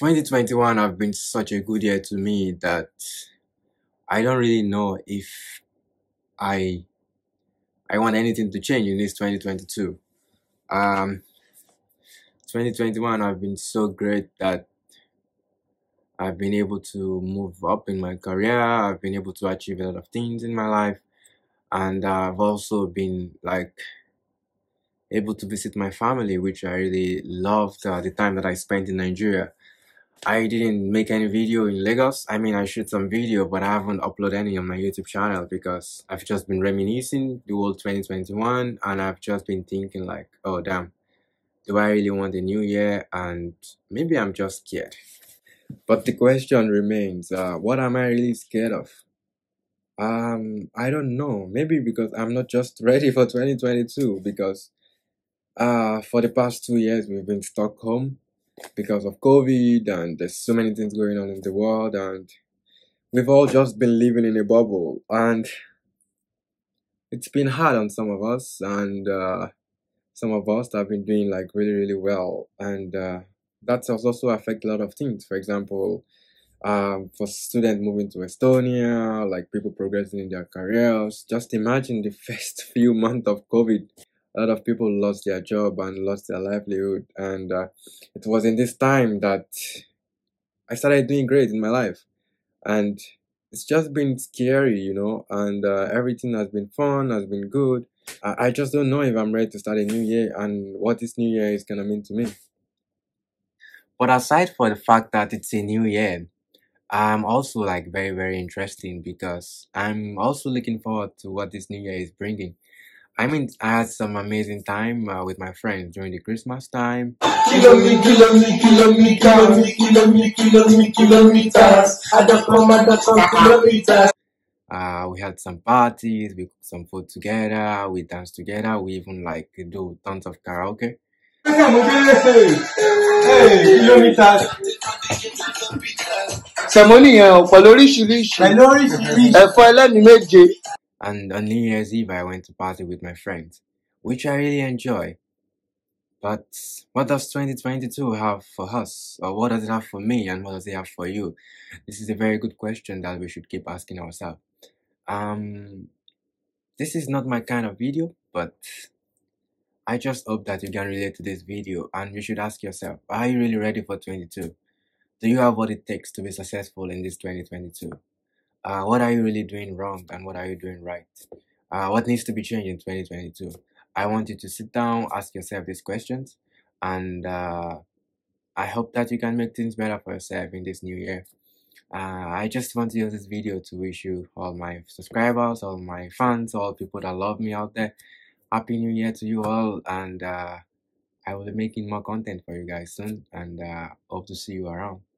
2021 have been such a good year to me that I don't really know if I I want anything to change in this 2022. Um, 2021 have been so great that I've been able to move up in my career. I've been able to achieve a lot of things in my life, and I've also been able to visit my family, which I really loved the time that I spent in Nigeria. I didn't make any video in Lagos. I mean, I shoot some video, but I haven't uploaded any on my YouTube channel because I've just been reminiscing the whole 2021, and I've just been thinking like, oh damn, do I really want a new year? And maybe I'm just scared. But the question remains, what am I really scared of? I don't know. Maybe because I'm not just ready for 2022 because for the past 2 years we've been stuck home because of COVID, and there's so many things going on in the world, and we've all just been living in a bubble, and it's been hard on some of us, and some of us have been doing like really really well, and that has also affected a lot of things. For example, for students moving to Estonia, like people progressing in their careers. Just imagine the first few months of COVID. A lot of people lost their job and lost their livelihood, and it was in this time that I started doing great in my life, and it's just been scary, and everything has been fun, has been good. I just don't know if I'm ready to start a new year and what this new year is gonna mean to me. But aside for the fact that it's a new year, I'm also like very, very interesting because I'm also looking forward to what this new year is bringing. I mean, I had some amazing time with my friends during the Christmas time. Kilometers. We had some parties, we cooked some food together, we danced together, we even like do tons of karaoke. Kilometers. And on New Year's Eve, I went to party with my friends, which I really enjoy. But what does 2022 have for us? Or what does it have for me, and what does it have for you? This is a very good question that we should keep asking ourselves. This is not my kind of video, but I just hope that you can relate to this video, and you should ask yourself, are you really ready for 22? Do you have what it takes to be successful in this 2022? What are you really doing wrong, and what are you doing right? What needs to be changed in 2022? I want you to sit down, ask yourself these questions, and I hope that you can make things better for yourself in this new year. I just want to use this video to wish you, all my subscribers, all my fans, all people that love me out there, Happy New Year to you all, and I will be making more content for you guys soon, and hope to see you around.